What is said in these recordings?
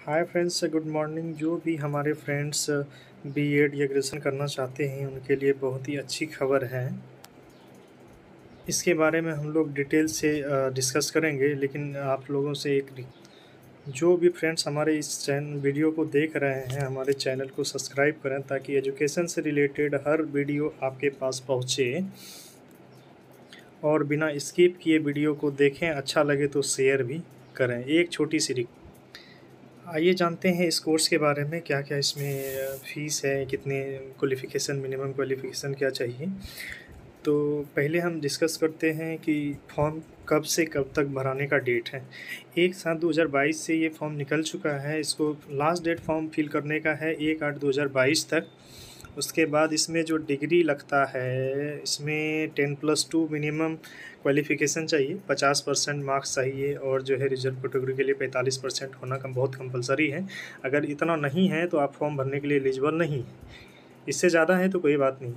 Hi friends, good morning. जो भी हमारे फ्रेंड्स बीएड या ग्रेजुएशन करना चाहते हैं उनके लिए बहुत ही अच्छी खबर है। इसके बारे में हम लोग डिटेल से डिस्कस करेंगे, लेकिन आप लोगों से जो भी फ्रेंड्स हमारे इस वीडियो को देख रहे हैं, हमारे चैनल को सब्सक्राइब करें ताकि एजुकेशन से रिलेटेड हर वीडियो आपके पास पहुँचे और बिना स्किप किए वीडियो को देखें। अच्छा लगे तो शेयर भी करें। एक छोटी सी आइए जानते हैं इस कोर्स के बारे में, क्या क्या इसमें फ़ीस है, कितने क्वालिफ़िकेशन, मिनिमम क्वालिफ़िकेशन क्या चाहिए। तो पहले हम डिस्कस करते हैं कि फॉर्म कब से कब तक भराने का डेट है। 1/7/2022 से ये फॉर्म निकल चुका है। इसको लास्ट डेट फॉर्म फिल करने का है 1/8/2022 तक। उसके बाद इसमें जो डिग्री लगता है, इसमें 10+2 मिनिमम क्वालिफ़िकेशन चाहिए, 50% मार्क्स चाहिए और जो है रिजर्व कैटेगरी के लिए 45% होना बहुत कंपलसरी है। अगर इतना नहीं है तो आप फॉर्म भरने के लिए एलिजिबल नहीं है। इससे ज़्यादा है तो कोई बात नहीं।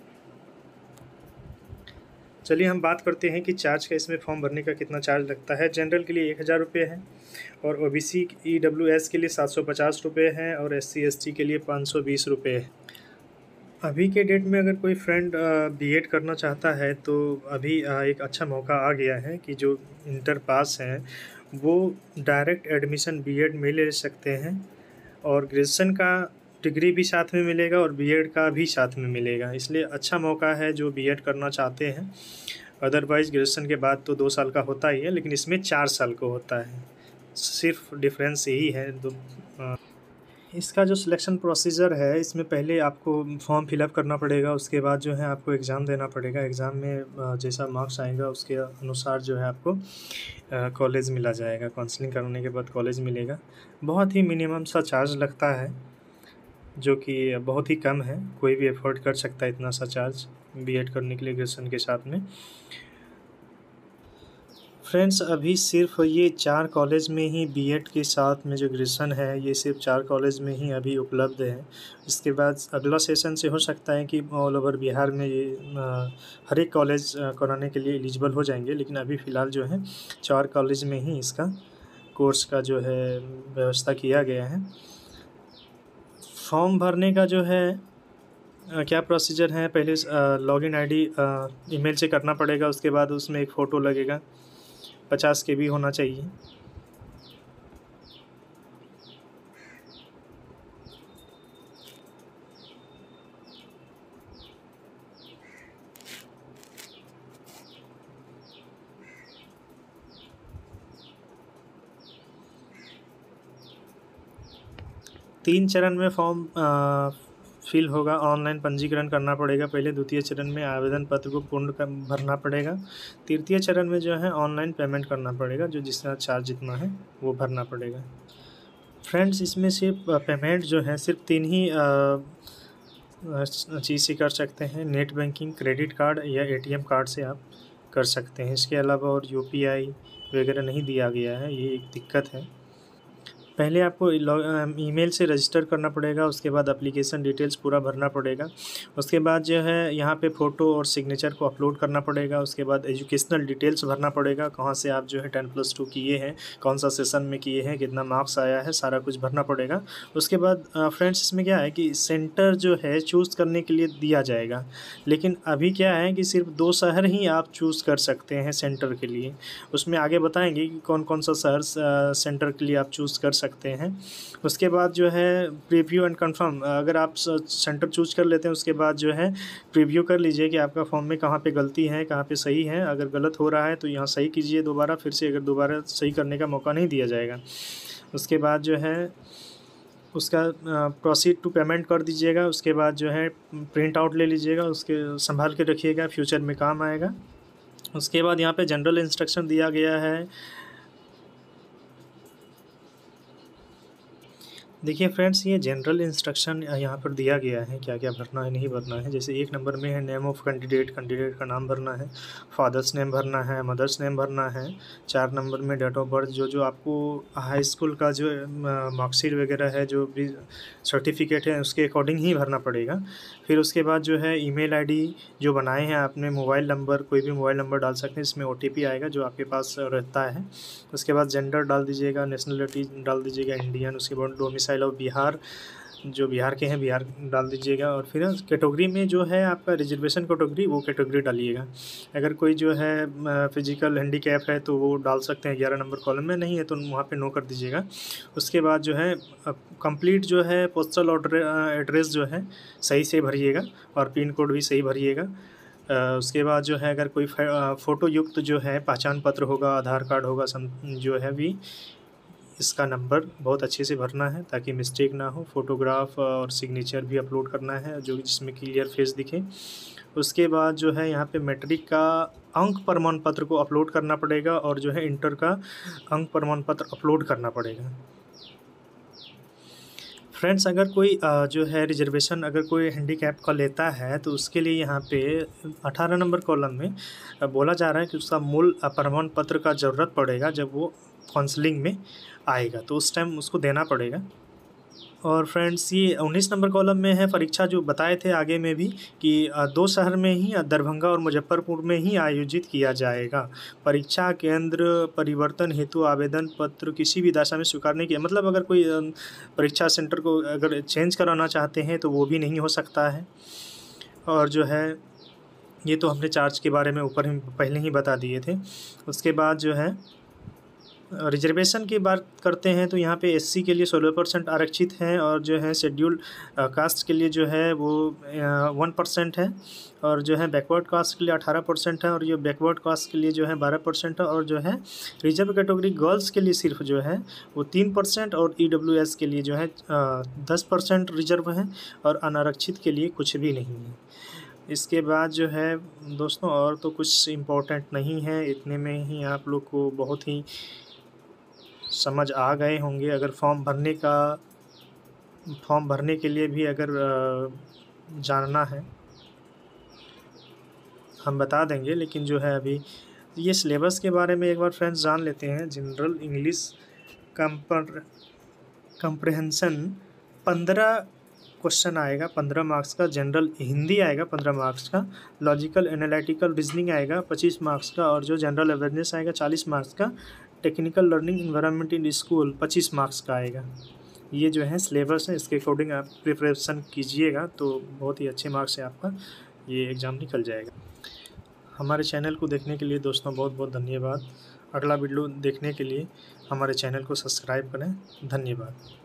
चलिए हम बात करते हैं कि चार्ज का, इसमें फॉर्म भरने का कितना चार्ज लगता है। जनरल के लिए 1000 रुपये है और ओबीसी EWS के लिए 750 रुपये है और SC ST के लिए 520 रुपये है। अभी के डेट में अगर कोई फ्रेंड बीएड करना चाहता है तो अभी एक अच्छा मौका आ गया है कि जो इंटर पास हैं वो डायरेक्ट एडमिशन बीएड में ले सकते हैं और ग्रेजुएशन का डिग्री भी साथ में मिलेगा और बीएड का भी साथ में मिलेगा। इसलिए अच्छा मौका है जो बीएड करना चाहते हैं। अदरवाइज़ ग्रेजुएशन के बाद तो 2 साल का होता ही है, लेकिन इसमें 4 साल का होता है। सिर्फ डिफरेंस यही है। इसका जो सिलेक्शन प्रोसीजर है, इसमें पहले आपको फॉर्म फिलअप करना पड़ेगा। उसके बाद जो है आपको एग्ज़ाम देना पड़ेगा। एग्ज़ाम में जैसा मार्क्स आएगा उसके अनुसार जो है आपको कॉलेज मिला जाएगा। काउंसलिंग करने के बाद कॉलेज मिलेगा। बहुत ही मिनिमम सा चार्ज लगता है जो कि बहुत ही कम है। कोई भी अफोर्ड कर सकता है इतना सा चार्ज बीएड करने के लिए ग्रेजुएशन के साथ में। फ्रेंड्स, अभी सिर्फ ये 4 कॉलेज में ही बीएड के साथ में जो ग्रेजुएशन है, ये सिर्फ 4 कॉलेज में ही अभी उपलब्ध है। इसके बाद अगला सेशन से हो सकता है कि ऑल ओवर बिहार में ये हर एक कॉलेज कराने के लिए एलिजिबल हो जाएंगे, लेकिन अभी फ़िलहाल जो है 4 कॉलेज में ही इसका कोर्स का जो है व्यवस्था किया गया है। फॉर्म भरने का जो है क्या प्रोसीजर है, पहले लॉगिन आईडी ईमेल से करना पड़ेगा। उसके बाद उसमें एक फ़ोटो लगेगा, 50 KB होना चाहिए। तीन चरण में फॉर्म फिल होगा। ऑनलाइन पंजीकरण करना पड़ेगा पहले। द्वितीय चरण में आवेदन पत्र को पूर्ण भरना पड़ेगा। तृतीय चरण में जो है ऑनलाइन पेमेंट करना पड़ेगा, जो जितना चार्ज जितना है वो भरना पड़ेगा। फ्रेंड्स, इसमें सिर्फ पेमेंट जो है सिर्फ 3 ही चीज़ से कर सकते हैं। नेट बैंकिंग, क्रेडिट कार्ड या ATM कार्ड से आप कर सकते हैं। इसके अलावा और UPI वगैरह नहीं दिया गया है, ये एक दिक्कत है। पहले आपको ईमेल से रजिस्टर करना पड़ेगा। उसके बाद एप्लीकेशन डिटेल्स पूरा भरना पड़ेगा। उसके बाद जो है यहाँ पे फ़ोटो और सिग्नेचर को अपलोड करना पड़ेगा। उसके बाद एजुकेशनल डिटेल्स भरना पड़ेगा, कहाँ से आप जो है 10+2 किए हैं, कौन सा सेशन में किए हैं, कितना मार्क्स आया है, सारा कुछ भरना पड़ेगा। उसके बाद फ्रेंड्स, इसमें क्या है कि सेंटर जो है चूज़ करने के लिए दिया जाएगा, लेकिन अभी क्या है कि सिर्फ 2 शहर ही आप चूज़ कर सकते हैं सेंटर के लिए। उसमें आगे बताएंगे कि कौन कौन सा शहर सेंटर के लिए आप चूज़ कर सकते हैं। उसके बाद जो है प्रीव्यू एंड कंफर्म, अगर आप सेंटर चूज कर लेते हैं उसके बाद जो है प्रीव्यू कर लीजिए कि आपका फॉर्म में कहाँ पे गलती है, कहाँ पे सही है। अगर गलत हो रहा है तो यहाँ सही कीजिए दोबारा, फिर से अगर दोबारा सही करने का मौका नहीं दिया जाएगा। उसके बाद जो है उसका प्रोसीड टू पेमेंट कर दीजिएगा। उसके बाद जो है प्रिंट आउट ले लीजिएगा, उसके संभाल के रखिएगा, फ्यूचर में काम आएगा। उसके बाद यहाँ पे जनरल इंस्ट्रक्शन दिया गया है। देखिए फ्रेंड्स, ये जनरल इंस्ट्रक्शन यहाँ पर दिया गया है, क्या क्या भरना है नहीं भरना है। जैसे 1 नंबर में है नेम ऑफ़ कैंडिडेट, कैंडिडेट का नाम भरना है, फादर्स नेम भरना है, मदर्स नेम भरना है। 4 नंबर में डेट ऑफ बर्थ, जो आपको हाई स्कूल का जो मार्कशीट वगैरह है, जो भी सर्टिफिकेट है, उसके अकॉर्डिंग ही भरना पड़ेगा। फिर उसके बाद जो है ईमेल आईडी जो बनाए हैं आपने, मोबाइल नंबर, कोई भी मोबाइल नंबर डाल सकते हैं, इसमें OTP आएगा जो आपके पास रहता है। उसके बाद जेंडर डाल दीजिएगा, नेशनलिटी डाल दीजिएगा इंडियन। उसके बाद डोमिसाइल ऑफ बिहार, जो बिहार के हैं बिहार डाल दीजिएगा। और फिर कैटेगरी में जो है आपका रिजर्वेशन कैटेगरी, वो कैटेगरी डालिएगा। अगर कोई जो है फिजिकल हैंडीकैप है तो वो डाल सकते हैं 11 नंबर कॉलम में, नहीं है तो वहाँ पे नो कर दीजिएगा। उसके बाद जो है कंप्लीट जो है पोस्टल एड्रेस जो है सही से भरिएगा और पिन कोड भी सही भरिएगा। उसके बाद जो है अगर कोई फ़ोटो युक्त जो है पहचान पत्र होगा, आधार कार्ड होगा, जो है भी इसका नंबर बहुत अच्छे से भरना है ताकि मिस्टेक ना हो। फ़ोटोग्राफ और सिग्नेचर भी अपलोड करना है जो जिसमें क्लियर फेस दिखे। उसके बाद जो है यहाँ पे मैट्रिक का अंक प्रमाण पत्र को अपलोड करना पड़ेगा और जो है इंटर का अंक प्रमाण पत्र अपलोड करना पड़ेगा। फ्रेंड्स, अगर कोई जो है रिजर्वेशन अगर कोई हैंडीकैप का लेता है तो उसके लिए यहाँ पे 18 नंबर कॉलम में बोला जा रहा है कि उसका मूल प्रमाण पत्र का ज़रूरत पड़ेगा जब वो काउंसलिंग में आएगा, तो उस टाइम उसको देना पड़ेगा। और फ्रेंड्स, ये 19 नंबर कॉलम में है परीक्षा, जो बताए थे आगे में भी कि 2 शहर में ही, दरभंगा और मुजफ्फरपुर में ही आयोजित किया जाएगा। परीक्षा केंद्र परिवर्तन हेतु आवेदन पत्र किसी भी दशा में स्वीकार नहीं किया। मतलब अगर कोई परीक्षा सेंटर को अगर चेंज कराना चाहते हैं तो वो भी नहीं हो सकता है। और जो है ये तो हमने चार्ज के बारे में ऊपर ही पहले ही बता दिए थे। उसके बाद जो है रिजर्वेशन की बात करते हैं तो यहाँ पे SC के लिए 16% आरक्षित हैं और जो है शेड्यूल कास्ट के लिए जो है वो 1% है और जो है बैकवर्ड कास्ट के लिए 18% है और ये बैकवर्ड कास्ट के लिए जो है 12% है और जो है रिजर्व कैटेगरी गर्ल्स के लिए सिर्फ जो है वो 3% और EWS के लिए जो है 10% रिजर्व है और अनारक्षित के लिए कुछ भी नहीं है। इसके बाद जो है दोस्तों और तो कुछ इम्पोर्टेंट नहीं है, इतने में ही आप लोग को बहुत ही समझ आ गए होंगे। अगर फॉर्म भरने के लिए भी अगर जानना है हम बता देंगे, लेकिन जो है अभी ये सिलेबस के बारे में एक बार फ्रेंड्स जान लेते हैं। जनरल इंग्लिश कंप्रहेंशन 15 क्वेश्चन आएगा, 15 मार्क्स का। जनरल हिंदी आएगा 15 मार्क्स का। लॉजिकल एनालिटिकल रीजनिंग आएगा 25 मार्क्स का और जो जनरल अवेयरनेस आएगा 40 मार्क्स का। Technical learning environment in school 25 marks का आएगा। ये जो है सिलेबस है, इसके अकॉर्डिंग आप प्रिपरेशन कीजिएगा तो बहुत ही अच्छे मार्क्स से आपका ये एग्ज़ाम निकल जाएगा। हमारे चैनल को देखने के लिए दोस्तों बहुत बहुत धन्यवाद। अगला वीडियो देखने के लिए हमारे चैनल को सब्सक्राइब करें। धन्यवाद।